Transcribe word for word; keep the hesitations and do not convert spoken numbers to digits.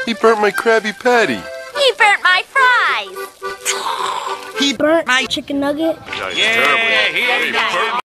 He burnt my Krabby Patty. He burnt my fries. He burnt my chicken nugget. Yeah, he burnt